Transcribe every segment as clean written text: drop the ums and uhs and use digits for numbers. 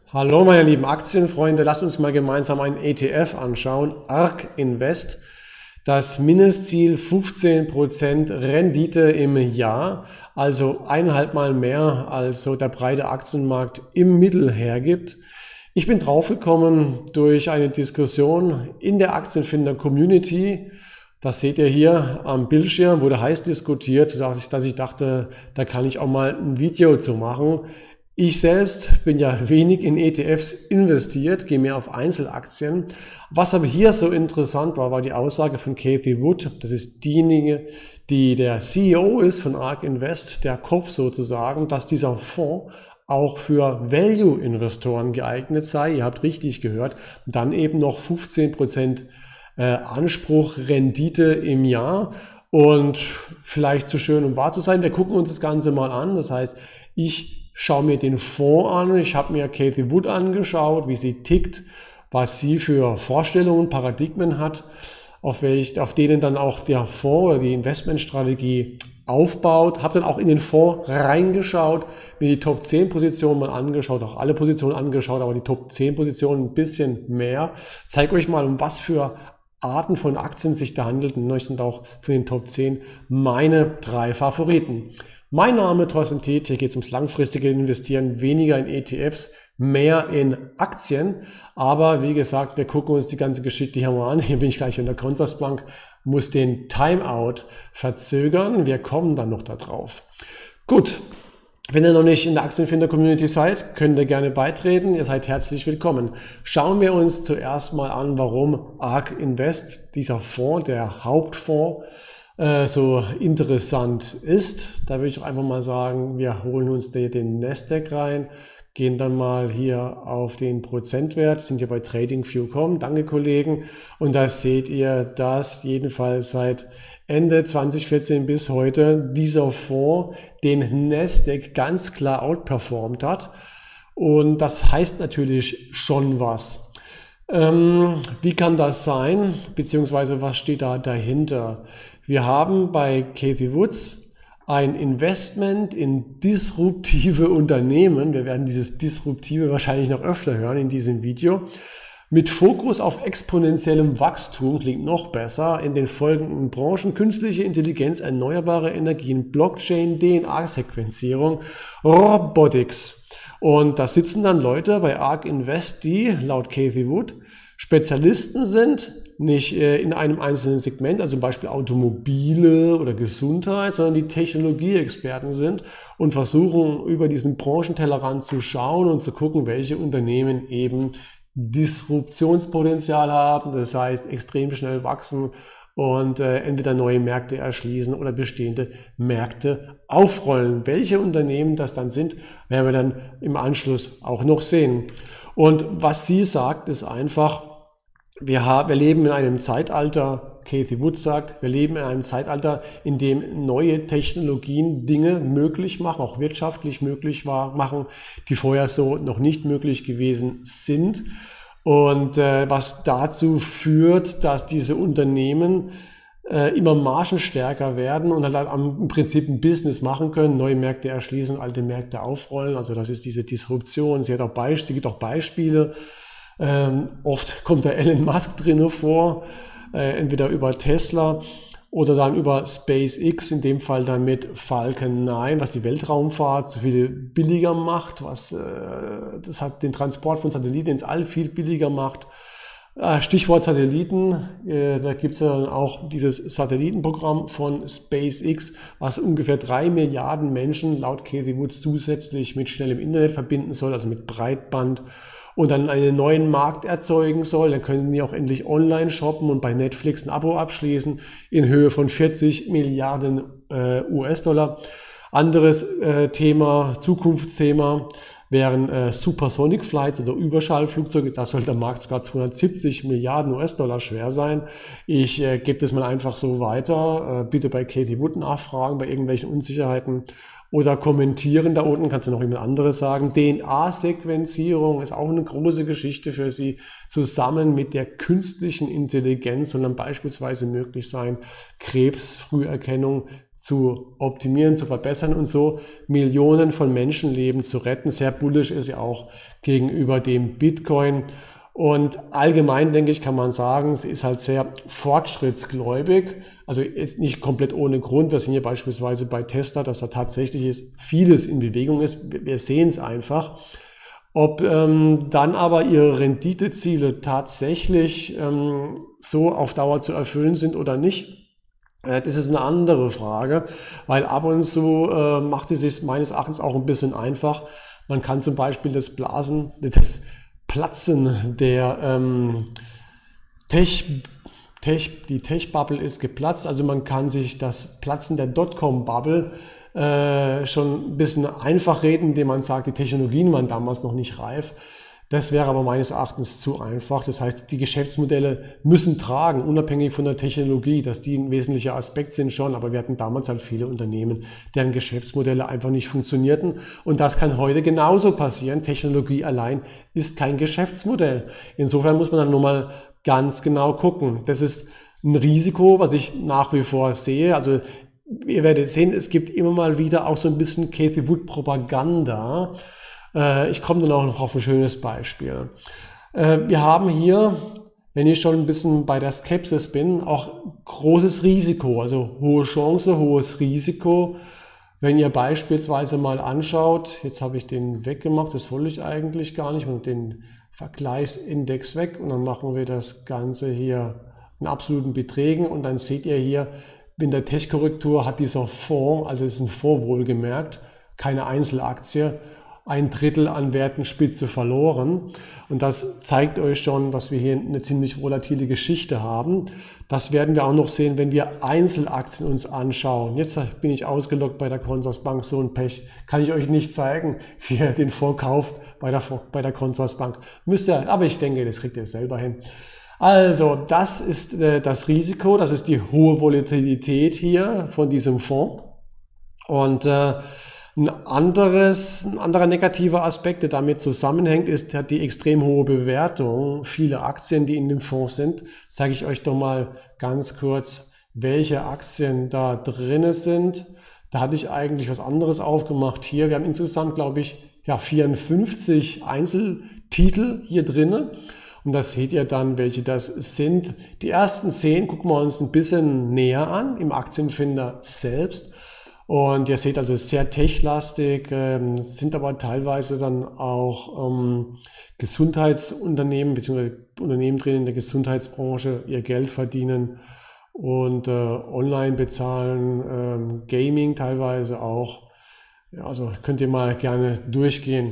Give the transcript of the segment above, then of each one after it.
Hallo meine lieben Aktienfreunde, lasst uns mal gemeinsam einen ETF anschauen, ARK Invest. Das Mindestziel 15% Rendite im Jahr, also 1,5 Mal mehr als so der breite Aktienmarkt im Mittel hergibt. Ich bin draufgekommen durch eine Diskussion in der Aktienfinder Community. Das seht ihr hier am Bildschirm, wurde heiß diskutiert, dass ich dachte, da kann ich auch mal ein Video zu machen. Ich selbst bin ja wenig in ETFs investiert, gehe mehr auf Einzelaktien. Was aber hier so interessant war, war die Aussage von Cathie Wood. Das ist diejenige, die der CEO ist von ARK Invest, der Kopf sozusagen, dass dieser Fonds auch für Value-Investoren geeignet sei. Ihr habt richtig gehört. Dann eben noch 15% Anspruch, Rendite im Jahr. Und vielleicht zu schön, um wahr zu sein. Wir gucken uns das Ganze mal an. Das heißt, ich schaue mir den Fonds an, ich habe mir Cathie Wood angeschaut, wie sie tickt, was sie für Vorstellungen, Paradigmen hat, auf denen dann auch der Fonds oder die Investmentstrategie aufbaut. Habe dann auch in den Fonds reingeschaut, mir die Top 10 Positionen mal angeschaut, auch alle Positionen angeschaut, aber die Top 10 Positionen ein bisschen mehr. Zeige euch mal, um was für Arten von Aktien sich da handelt und euch sind auch für den Top 10 meine 3 Favoriten. Mein Name ist Thorsten Tietz, hier geht es ums langfristige Investieren, weniger in ETFs, mehr in Aktien. Aber wie gesagt, wir gucken uns die ganze Geschichte hier mal an. Hier bin ich gleich in der Consorsbank, muss den Timeout verzögern. Wir kommen dann noch da drauf. Gut, wenn ihr noch nicht in der Aktienfinder-Community seid, könnt ihr gerne beitreten. Ihr seid herzlich willkommen. Schauen wir uns zuerst mal an, warum ARK Invest, dieser Fonds, der Hauptfonds, so interessant ist. Da würde ich auch einfach mal sagen, wir holen uns den Nasdaq rein, gehen dann mal hier auf den Prozentwert, sind hier bei TradingView.com, danke Kollegen, und da seht ihr, dass jedenfalls seit Ende 2014 bis heute dieser Fonds den Nasdaq ganz klar outperformt hat, und das heißt natürlich schon was. Wie kann das sein, beziehungsweise was steht da dahinter? Wir haben bei Cathie Wood ein Investment in disruptive Unternehmen. Wir werden dieses Disruptive wahrscheinlich noch öfter hören in diesem Video. Mit Fokus auf exponentiellem Wachstum, klingt noch besser, in den folgenden Branchen: künstliche Intelligenz, erneuerbare Energien, Blockchain, DNA-Sequenzierung, Robotics. Und da sitzen dann Leute bei ARK Invest, die laut Cathie Wood Spezialisten sind, nicht in einem einzelnen Segment, also zum Beispiel Automobile oder Gesundheit, sondern die Technologieexperten sind und versuchen, über diesen Branchentellerrand zu schauen und zu gucken, welche Unternehmen eben Disruptionspotenzial haben, das heißt extrem schnell wachsen und entweder neue Märkte erschließen oder bestehende Märkte aufrollen. Welche Unternehmen das dann sind, werden wir dann im Anschluss auch noch sehen. Und was sie sagt, ist einfach, wir leben in einem Zeitalter, Cathie Wood sagt, wir leben in einem Zeitalter, in dem neue Technologien Dinge möglich machen, auch wirtschaftlich möglich machen, die vorher so noch nicht möglich gewesen sind. Und was dazu führt, dass diese Unternehmen immer margenstärker werden und halt im Prinzip ein Business machen können, neue Märkte erschließen, alte Märkte aufrollen. Also das ist diese Disruption. Sie gibt auch Beispiele. Oft kommt der Elon Musk drinne vor, entweder über Tesla oder dann über SpaceX, in dem Fall dann mit Falcon 9, was die Weltraumfahrt so viel billiger macht, das hat den Transport von Satelliten ins All viel billiger macht. Stichwort Satelliten, da gibt es ja dann auch dieses Satellitenprogramm von SpaceX, was ungefähr 3 Milliarden Menschen laut Cathie Wood zusätzlich mit schnellem Internet verbinden soll, also mit Breitband, und dann einen neuen Markt erzeugen soll. Dann können die auch endlich online shoppen und bei Netflix ein Abo abschließen in Höhe von 40 Milliarden US-Dollar. Anderes Zukunftsthema, wären Supersonic Flights oder Überschallflugzeuge. Da soll der Markt sogar 270 Milliarden US-Dollar schwer sein. Ich gebe das mal einfach so weiter. Bitte bei Cathie Wood nachfragen, bei irgendwelchen Unsicherheiten oder kommentieren. Da unten kannst du noch jemand anderes sagen. DNA-Sequenzierung ist auch eine große Geschichte für sie. Zusammen mit der künstlichen Intelligenz soll dann beispielsweise möglich sein, Krebsfrüherkennung zu optimieren, zu verbessern und so Millionen von Menschenleben zu retten. Sehr bullisch ist ja auch gegenüber dem Bitcoin. Und allgemein, denke ich, kann man sagen, sie ist halt sehr fortschrittsgläubig. Also jetzt nicht komplett ohne Grund. Wir sehen hier beispielsweise bei Tesla, dass da tatsächlich vieles in Bewegung ist. Wir sehen es einfach. Ob dann aber ihre Renditeziele tatsächlich so auf Dauer zu erfüllen sind oder nicht, das ist eine andere Frage, weil ab und zu macht es sich meines Erachtens auch ein bisschen einfach. Man kann zum Beispiel das Platzen der die Tech-Bubble ist geplatzt, also man kann sich das Platzen der Dotcom-Bubble schon ein bisschen einfach reden, indem man sagt, die Technologien waren damals noch nicht reif. Das wäre aber meines Erachtens zu einfach. Das heißt, die Geschäftsmodelle müssen tragen, unabhängig von der Technologie, dass die ein wesentlicher Aspekt sind schon. Aber wir hatten damals halt viele Unternehmen, deren Geschäftsmodelle einfach nicht funktionierten. Und das kann heute genauso passieren. Technologie allein ist kein Geschäftsmodell. Insofern muss man dann nur mal ganz genau gucken. Das ist ein Risiko, was ich nach wie vor sehe. Also ihr werdet sehen, es gibt immer mal wieder auch so ein bisschen Cathie Wood Propaganda. Ich komme dann auch noch auf ein schönes Beispiel. Wir haben hier, wenn ich schon ein bisschen bei der Skepsis bin, auch großes Risiko, also hohe Chance, hohes Risiko. Wenn ihr beispielsweise mal anschaut, jetzt habe ich den weggemacht, das wollte ich eigentlich gar nicht, und den Vergleichsindex weg und dann machen wir das Ganze hier in absoluten Beträgen und dann seht ihr hier, in der Tech-Korrektur hat dieser Fonds, also es ist ein Fonds wohlgemerkt, keine Einzelaktie, 1/3 an Wertenspitze verloren. Und das zeigt euch schon, dass wir hier eine ziemlich volatile Geschichte haben. Das werden wir auch noch sehen, wenn wir Einzelaktien uns anschauen. Jetzt bin ich ausgeloggt bei der Consorsbank, so ein Pech. Kann ich euch nicht zeigen, wie ihr den Fonds kauft bei der Consorsbank. Müsst ihr, aber ich denke, das kriegt ihr selber hin. Also, das ist das Risiko, das ist die hohe Volatilität hier von diesem Fonds. Und ein anderer negativer Aspekt, der damit zusammenhängt, ist die extrem hohe Bewertung vieler Aktien, die in dem Fonds sind. Zeige ich euch doch mal ganz kurz, welche Aktien da drin sind. Da hatte ich eigentlich was anderes aufgemacht hier. Wir haben insgesamt, glaube ich, 54 Einzeltitel hier drin. Und da seht ihr dann, welche das sind. Die ersten 10 gucken wir uns ein bisschen näher an im Aktienfinder selbst. Und ihr seht also sehr techlastig, sind aber teilweise dann auch Gesundheitsunternehmen bzw. Unternehmen drin in der Gesundheitsbranche, ihr Geld verdienen und online bezahlen, Gaming teilweise auch. Ja, also könnt ihr mal gerne durchgehen.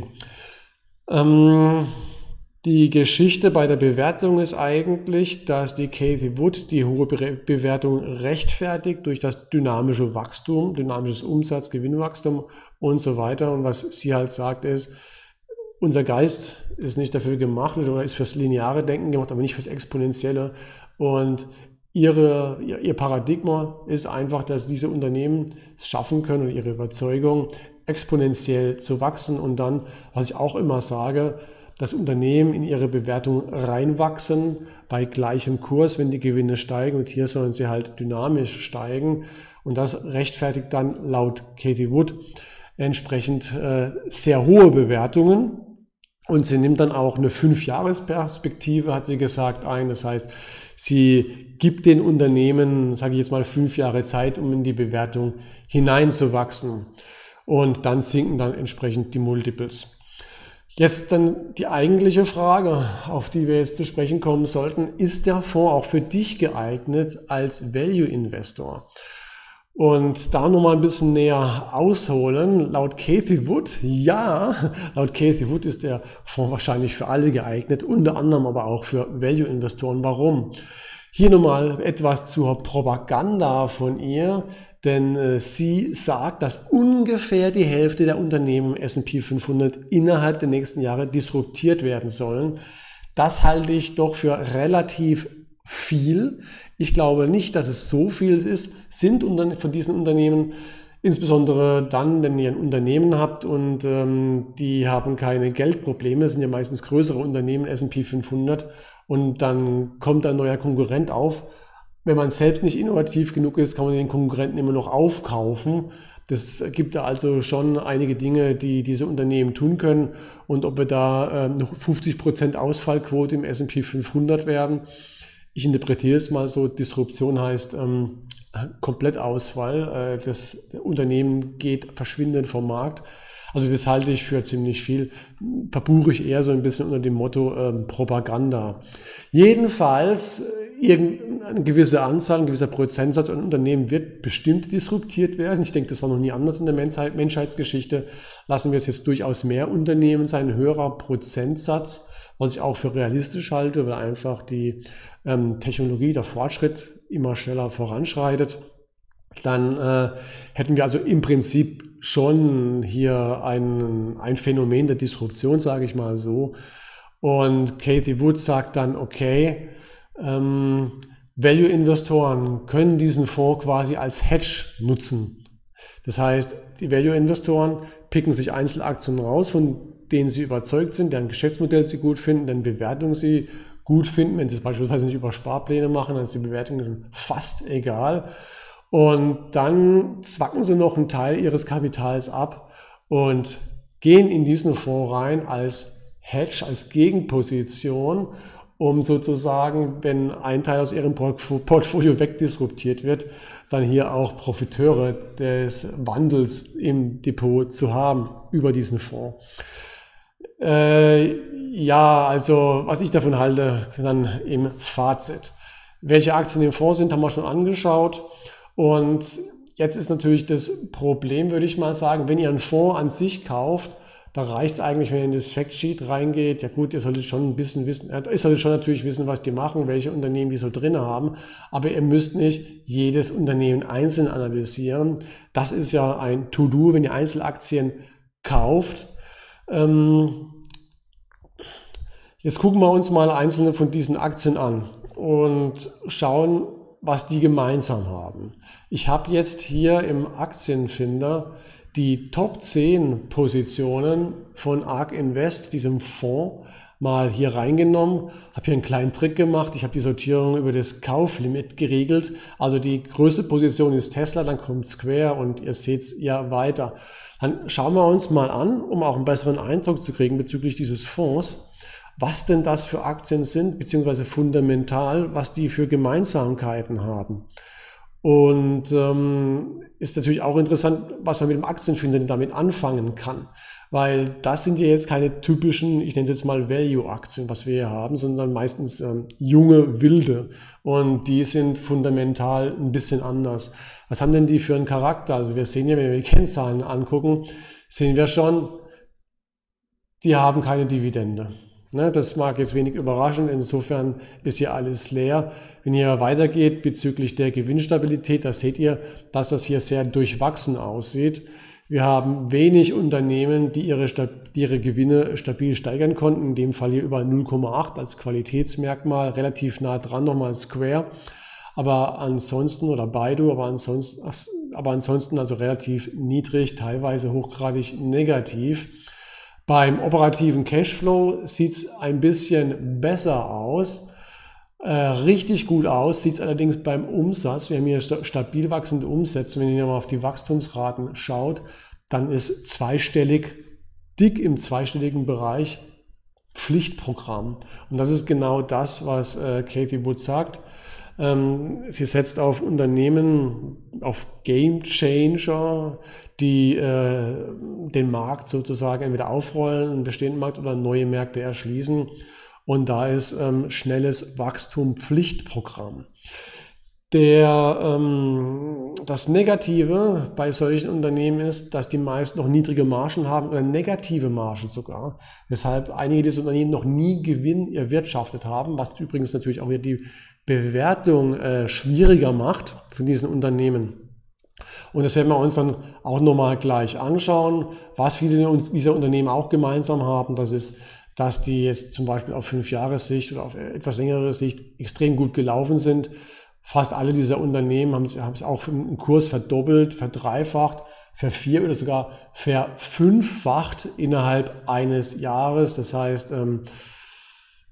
Die Geschichte bei der Bewertung ist eigentlich, dass die Cathie Wood die hohe Bewertung rechtfertigt durch das dynamische Wachstum, dynamisches Umsatz, Gewinnwachstum und so weiter. Und was sie halt sagt ist, unser Geist ist nicht dafür gemacht oder ist fürs lineare Denken gemacht, aber nicht fürs exponentielle. Und ihr Paradigma ist einfach, dass diese Unternehmen es schaffen können und ihre Überzeugung exponentiell zu wachsen. Und dann, was ich auch immer sage, dass Unternehmen in ihre Bewertung reinwachsen bei gleichem Kurs, wenn die Gewinne steigen, und hier sollen sie halt dynamisch steigen, und das rechtfertigt dann laut Cathie Wood entsprechend sehr hohe Bewertungen, und sie nimmt dann auch eine 5-Jahres-Perspektive, hat sie gesagt, ein. Das heißt, sie gibt den Unternehmen, sage ich jetzt mal, 5 Jahre Zeit, um in die Bewertung hineinzuwachsen, und dann sinken dann entsprechend die Multiples. Jetzt dann die eigentliche Frage, auf die wir jetzt zu sprechen kommen sollten: Ist der Fonds auch für dich geeignet als Value-Investor? Und da nochmal ein bisschen näher ausholen. Laut Cathie Wood, ja, laut Cathie Wood ist der Fonds wahrscheinlich für alle geeignet, unter anderem aber auch für Value-Investoren. Warum? Hier nochmal etwas zur Propaganda von ihr. Denn sie sagt, dass ungefähr die Hälfte der Unternehmen im S&P 500 innerhalb der nächsten Jahre disruptiert werden sollen. Das halte ich doch für relativ viel. Ich glaube nicht, dass es so viel ist, sind von diesen Unternehmen, insbesondere dann, wenn ihr ein Unternehmen habt und die haben keine Geldprobleme, das sind ja meistens größere Unternehmen, S&P 500, und dann kommt ein neuer Konkurrent auf wenn man selbst nicht innovativ genug ist, kann man den Konkurrenten immer noch aufkaufen. Das gibt da also schon einige Dinge, die diese Unternehmen tun können. Und ob wir da noch 50% Ausfallquote im S&P 500 werden, ich interpretiere es mal so, Disruption heißt Komplettausfall. Das Unternehmen verschwindet vom Markt. Also das halte ich für ziemlich viel, verbuche ich eher so ein bisschen unter dem Motto Propaganda. Jedenfalls, eine gewisse Anzahl, ein gewisser Prozentsatz an Unternehmen wird bestimmt disruptiert werden. Ich denke, das war noch nie anders in der Menschheitsgeschichte. Lassen wir es jetzt durchaus mehr Unternehmen sein, ein höherer Prozentsatz, was ich auch für realistisch halte, weil einfach die Technologie, der Fortschritt immer schneller voranschreitet. Dann hätten wir also im Prinzip schon hier ein Phänomen der Disruption, sage ich mal so. Und Cathie Wood sagt dann, okay, Value-Investoren können diesen Fonds quasi als Hedge nutzen. Das heißt, die Value-Investoren picken sich Einzelaktien raus, von denen sie überzeugt sind, deren Geschäftsmodell sie gut finden, deren Bewertung sie gut finden. Wenn sie es beispielsweise nicht über Sparpläne machen, dann ist die Bewertung fast egal. Und dann zwacken sie noch einen Teil ihres Kapitals ab und gehen in diesen Fonds rein als Hedge, als Gegenposition, um sozusagen, wenn ein Teil aus ihrem Portfolio wegdisruptiert wird, dann hier auch Profiteure des Wandels im Depot zu haben über diesen Fonds. Ja, also was ich davon halte, dann im Fazit. Welche Aktien im Fonds sind, haben wir schon angeschaut. Und jetzt ist natürlich das Problem, würde ich mal sagen, wenn ihr einen Fonds an sich kauft, da reicht es eigentlich, wenn ihr in das Factsheet reingeht. Ja gut, ihr solltet schon ein bisschen wissen, ihr solltet schon natürlich wissen, was die machen, welche Unternehmen die so drin haben, aber ihr müsst nicht jedes Unternehmen einzeln analysieren. Das ist ja ein To-Do, wenn ihr Einzelaktien kauft. Jetzt gucken wir uns mal einzelne von diesen Aktien an und schauen, was die gemeinsam haben. Ich habe jetzt hier im Aktienfinder die Top 10 Positionen von ARK Invest, diesem Fonds, mal hier reingenommen. Habe hier einen kleinen Trick gemacht. Ich habe die Sortierung über das Kauflimit geregelt. Also die größte Position ist Tesla, dann kommt Square und ihr seht es ja weiter. Dann schauen wir uns mal an, um auch einen besseren Eindruck zu kriegen bezüglich dieses Fonds, was denn das für Aktien sind, beziehungsweise fundamental, was die für Gemeinsamkeiten haben. Und ist natürlich auch interessant, was man mit dem Aktienfinder damit anfangen kann. Weil das sind ja jetzt keine typischen, ich nenne es jetzt mal Value-Aktien, was wir hier haben, sondern meistens junge, wilde. Und die sind fundamental ein bisschen anders. Was haben denn die für einen Charakter? Also wir sehen ja, wenn wir die Kennzahlen angucken, sehen wir schon, die haben keine Dividende. Das mag jetzt wenig überraschen, insofern ist hier alles leer. Wenn ihr weitergeht bezüglich der Gewinnstabilität, da seht ihr, dass das hier sehr durchwachsen aussieht. Wir haben wenig Unternehmen, die ihre Gewinne stabil steigern konnten, in dem Fall hier über 0,8 als Qualitätsmerkmal, relativ nah dran nochmal Square, aber ansonsten, oder Baidu, aber ansonsten also relativ niedrig, teilweise hochgradig negativ. Beim operativen Cashflow sieht es ein bisschen besser aus, richtig gut aus, sieht es allerdings beim Umsatz. Wir haben hier stabil wachsende Umsätze. Wenn ihr mal auf die Wachstumsraten schaut, dann ist zweistellig, dick im zweistelligen Bereich Pflichtprogramm. Und das ist genau das, was Cathie Wood sagt. Sie setzt auf Unternehmen, auf Game Changer, die den Markt sozusagen entweder aufrollen, einen bestehenden Markt oder neue Märkte erschließen. Und da ist schnelles Wachstum Pflichtprogramm. Das Negative bei solchen Unternehmen ist, dass die meist noch niedrige Margen haben oder negative Margen sogar, weshalb einige dieser Unternehmen noch nie Gewinn erwirtschaftet haben, was übrigens natürlich auch hier die Bewertung schwieriger macht von diesen Unternehmen. Und das werden wir uns dann auch nochmal gleich anschauen, was viele dieser Unternehmen auch gemeinsam haben. Das ist, dass die jetzt zum Beispiel auf 5-Jahres-Sicht oder auf etwas längere Sicht extrem gut gelaufen sind. Fast alle dieser Unternehmen haben es auch im Kurs verdoppelt, verdreifacht, oder sogar verfünffacht innerhalb eines Jahres. Das heißt,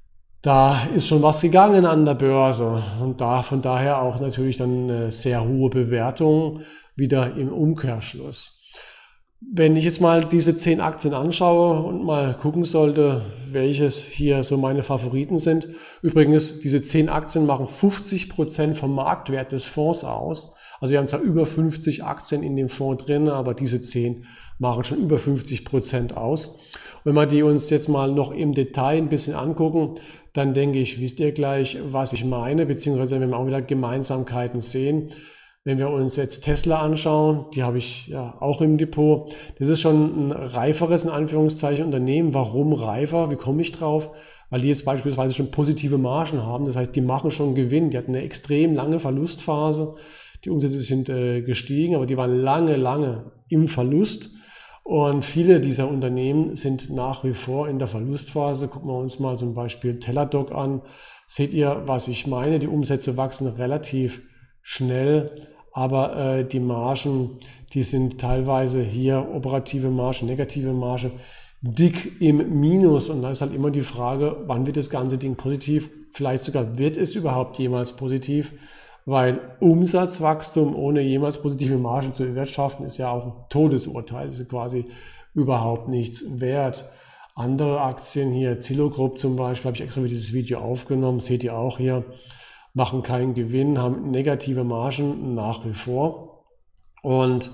Da ist schon was gegangen an der Börse und von daher auch natürlich dann eine sehr hohe Bewertung wieder im Umkehrschluss. Wenn ich jetzt mal diese 10 Aktien anschaue und mal gucken sollte, welches hier so meine Favoriten sind. Übrigens, diese 10 Aktien machen 50% vom Marktwert des Fonds aus. Also wir haben zwar über 50 Aktien in dem Fonds drin, aber diese 10 machen schon über 50% aus. Wenn wir die uns jetzt mal noch im Detail ein bisschen angucken, dann denke ich, wisst ihr gleich, was ich meine, beziehungsweise wenn wir auch wieder Gemeinsamkeiten sehen. Wenn wir uns jetzt Tesla anschauen, die habe ich ja auch im Depot. Das ist schon ein reiferes, in Anführungszeichen, Unternehmen. Warum reifer? Wie komme ich drauf? Weil die jetzt beispielsweise schon positive Margen haben. Das heißt, die machen schon Gewinn. Die hatten eine extrem lange Verlustphase. Die Umsätze sind gestiegen, aber die waren lange im Verlust. Und viele dieser Unternehmen sind nach wie vor in der Verlustphase. Gucken wir uns mal zum Beispiel Teladoc an. Seht ihr, was ich meine? Die Umsätze wachsen relativ schnell, aber die Margen, die sind teilweise hier operative Marge, negative Marge, dick im Minus. Und da ist halt immer die Frage, wann wird das ganze Ding positiv? Vielleicht sogar wird es überhaupt jemals positiv, weil Umsatzwachstum ohne jemals positive Margen zu erwirtschaften ist ja auch ein Todesurteil, das ist quasi überhaupt nichts wert. Andere Aktien hier, Zillow Group zum Beispiel, habe ich extra für dieses Video aufgenommen, seht ihr auch hier, machen keinen Gewinn, haben negative Margen nach wie vor. Und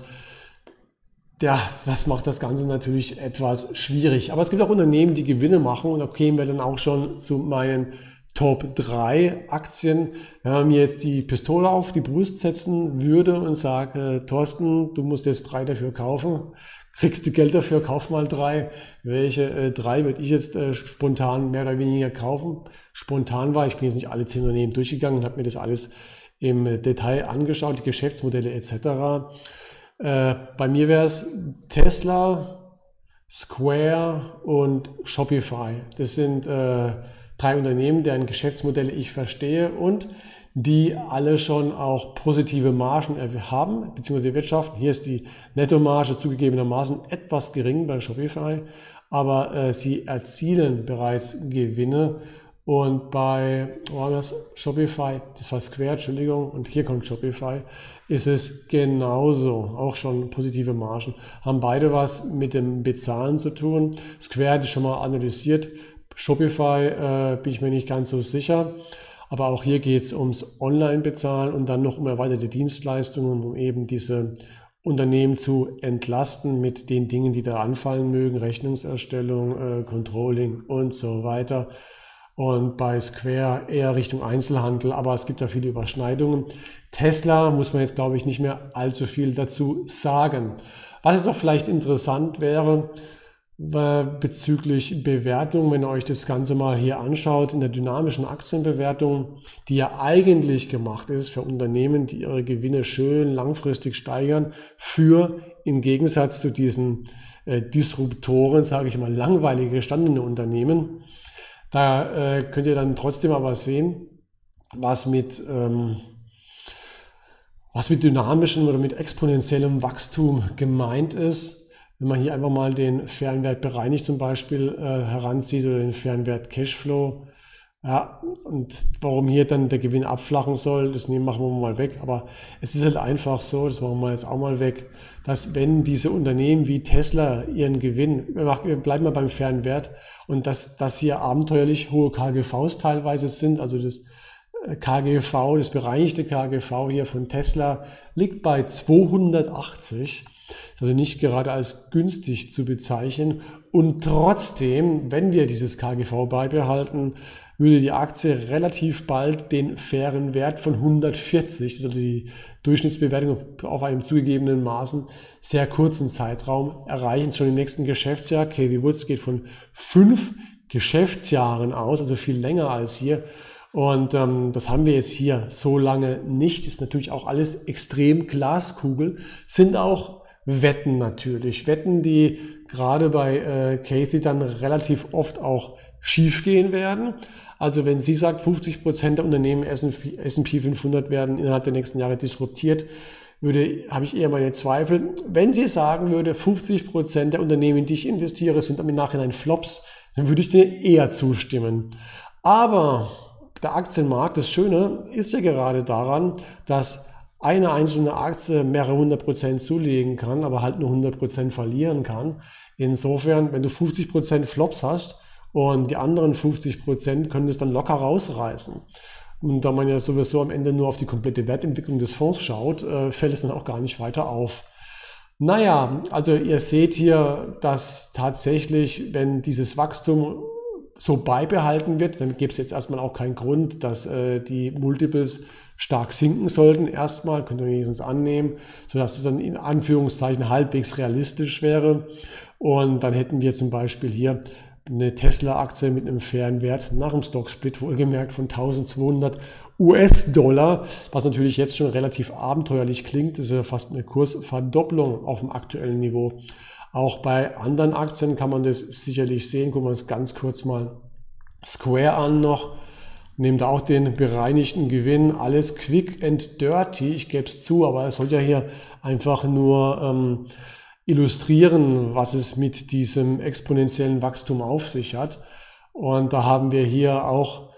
ja, das macht das Ganze natürlich etwas schwierig. Aber es gibt auch Unternehmen, die Gewinne machen und da kämen wir dann auch schon zu meinen Top 3 Aktien. Wenn man mir jetzt die Pistole auf die Brust setzen würde und sage, Thorsten, du musst jetzt 3 dafür kaufen, kriegst du Geld dafür, kauf mal 3. Welche 3 würde ich jetzt spontan mehr oder weniger kaufen? Spontan war, ich bin jetzt nicht alle 10 Unternehmen durchgegangen und habe mir das alles im Detail angeschaut, die Geschäftsmodelle etc. Bei mir wäre es Tesla, Square und Shopify. Das sind 3 Unternehmen, deren Geschäftsmodelle ich verstehe und die alle schon auch positive Margen haben, beziehungsweise wirtschaften. Hier ist die Nettomarge zugegebenermaßen etwas gering bei Shopify, aber sie erzielen bereits Gewinne. Und bei Shopify, das war Square, Entschuldigung, und hier kommt Shopify, ist es genauso, auch schon positive Margen. Haben beide was mit dem Bezahlen zu tun. Square hatte ich schon mal analysiert. Shopify bin ich mir nicht ganz so sicher, aber auch hier geht es ums Online-Bezahlen und dann noch um erweiterte Dienstleistungen, um eben diese Unternehmen zu entlasten mit den Dingen, die da anfallen mögen, Rechnungserstellung, Controlling und so weiter. Und bei Square eher Richtung Einzelhandel, aber es gibt da viele Überschneidungen. Tesla muss man jetzt, glaube ich, nicht mehr allzu viel dazu sagen. Was jetzt noch vielleicht interessant wäre, bezüglich Bewertung, wenn ihr euch das Ganze mal hier anschaut, in der dynamischen Aktienbewertung, die ja eigentlich gemacht ist für Unternehmen, die ihre Gewinne schön langfristig steigern, für im Gegensatz zu diesen Disruptoren, sage ich mal, langweilige gestandene Unternehmen. Da könnt ihr dann trotzdem aber sehen, was mit dynamischem oder mit exponentiellem Wachstum gemeint ist. Wenn man hier einfach mal den Fairen bereinigt zum Beispiel heranzieht oder den Fairen Cashflow, ja, und warum hier dann der Gewinn abflachen soll, das machen wir mal weg. Aber es ist halt einfach so, das machen wir jetzt auch mal weg, dass wenn diese Unternehmen wie Tesla ihren Gewinn, wir bleiben mal beim fairen Wert, und dass hier abenteuerlich hohe KGVs teilweise sind, also das KGV, das bereinigte KGV hier von Tesla liegt bei 280. Also nicht gerade als günstig zu bezeichnen. Und trotzdem, wenn wir dieses KGV beibehalten, würde die Aktie relativ bald den fairen Wert von 140, das ist also die Durchschnittsbewertung auf einem zugegebenen Maßen, sehr kurzen Zeitraum erreichen. Schon im nächsten Geschäftsjahr. Cathie Woods geht von 5 Geschäftsjahren aus, also viel länger als hier. Und das haben wir jetzt hier so lange nicht. Ist natürlich auch alles extrem Glaskugel, sind auch Wetten natürlich. Wetten, die gerade bei Cathie dann relativ oft auch schief gehen werden. Also wenn sie sagt, 50% der Unternehmen S&P 500 werden innerhalb der nächsten Jahre disruptiert, habe ich eher meine Zweifel. Wenn sie sagen würde, 50% der Unternehmen, in die ich investiere, sind im Nachhinein Flops, dann würde ich dir eher zustimmen. Aber der Aktienmarkt, das Schöne ist ja gerade daran, dass eine einzelne Aktie mehrere 100% zulegen kann, aber halt nur 100% verlieren kann. Insofern, wenn du 50% Flops hast und die anderen 50% können es dann locker rausreißen. Und da man ja sowieso am Ende nur auf die komplette Wertentwicklung des Fonds schaut, fällt es dann auch gar nicht weiter auf. Naja, also ihr seht hier, dass tatsächlich, wenn dieses Wachstum so beibehalten wird, dann gibt es jetzt erstmal auch keinen Grund, dass die Multiples stark sinken sollten. Erstmal könnt ihr wenigstens annehmen, sodass es dann in Anführungszeichen halbwegs realistisch wäre. Und dann hätten wir zum Beispiel hier eine Tesla-Aktie mit einem fairen Wert nach dem Stock-Split, wohlgemerkt von 1200 US-Dollar, was natürlich jetzt schon relativ abenteuerlich klingt. Das ist ja fast eine Kursverdopplung auf dem aktuellen Niveau. Auch bei anderen Aktien kann man das sicherlich sehen. Gucken wir uns ganz kurz mal Square an noch. Nehmt auch den bereinigten Gewinn. Alles quick and dirty. Ich gebe es zu, aber es soll ja hier einfach nur illustrieren, was es mit diesem exponentiellen Wachstum auf sich hat. Und da haben wir hier auch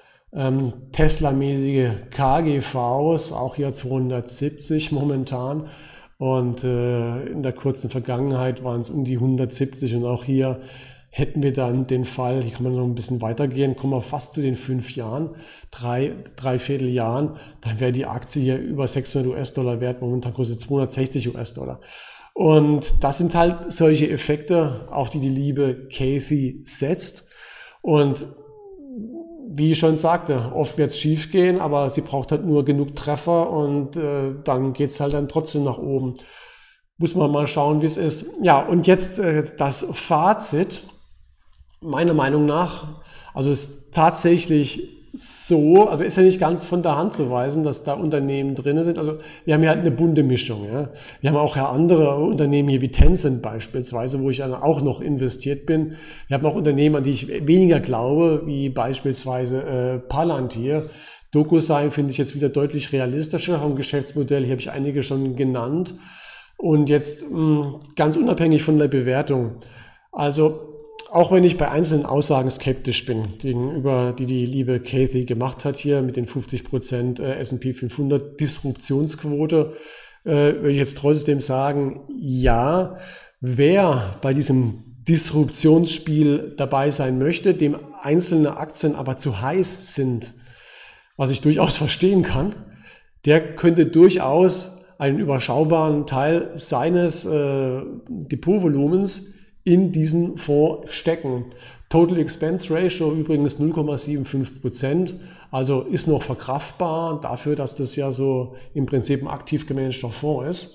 Tesla-mäßige KGVs, auch hier 270 momentan. Und in der kurzen Vergangenheit waren es um die 170 und auch hier hätten wir dann den Fall, hier kann man noch ein bisschen weitergehen, kommen wir fast zu den 5 Jahren, drei Vierteljahren, dann wäre die Aktie hier über 600 US-Dollar wert, momentan kostet 260 US-Dollar. Und das sind halt solche Effekte, auf die die liebe Kathy setzt. Und wie ich schon sagte, oft wird es schief gehen, aber sie braucht halt nur genug Treffer und dann geht es halt dann trotzdem nach oben. Muss man mal schauen, wie es ist. Ja, und jetzt das Fazit. Meiner Meinung nach, also ist tatsächlich so, also ist ja nicht ganz von der Hand zu weisen, dass da Unternehmen drin sind. Also wir haben hier halt eine bunte Mischung. Ja. Wir haben auch ja andere Unternehmen hier wie Tencent beispielsweise, wo ich dann auch noch investiert bin. Wir haben auch Unternehmen, an die ich weniger glaube, wie beispielsweise Palantir. DocuSign finde ich jetzt wieder deutlich realistischer vom Geschäftsmodell. Hier habe ich einige schon genannt. Und jetzt ganz unabhängig von der Bewertung. Also auch wenn ich bei einzelnen Aussagen skeptisch bin gegenüber, die liebe Kathy gemacht hat hier mit den 50% S&P 500 Disruptionsquote, würde ich jetzt trotzdem sagen, ja, wer bei diesem Disruptionsspiel dabei sein möchte, dem einzelne Aktien aber zu heiß sind, was ich durchaus verstehen kann, der könnte durchaus einen überschaubaren Teil seines Depotvolumens in diesen Fonds stecken. Total Expense Ratio übrigens 0,75%, also ist noch verkraftbar dafür, dass das ja so im Prinzip ein aktiv gemanagter Fonds ist.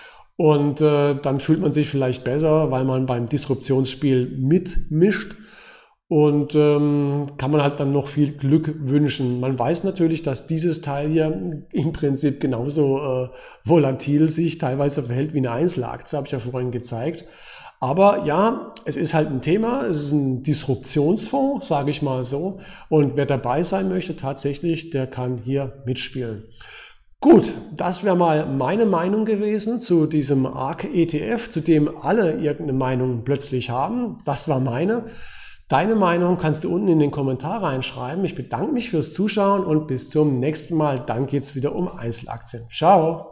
Und dann fühlt man sich vielleicht besser, weil man beim Disruptionsspiel mitmischt und kann man halt dann noch viel Glück wünschen. Man weiß natürlich, dass dieses Teil hier im Prinzip genauso volatil sich teilweise verhält wie eine Einzelaktie, habe ich ja vorhin gezeigt. Aber ja, es ist halt ein Thema, es ist ein Disruptionsfonds, sage ich mal so. Und wer dabei sein möchte tatsächlich, der kann hier mitspielen. Gut, das wäre mal meine Meinung gewesen zu diesem ARK ETF, zu dem alle irgendeine Meinung plötzlich haben. Das war meine. Deine Meinung kannst du unten in den Kommentar reinschreiben. Ich bedanke mich fürs Zuschauen und bis zum nächsten Mal. Dann geht es wieder um Einzelaktien. Ciao!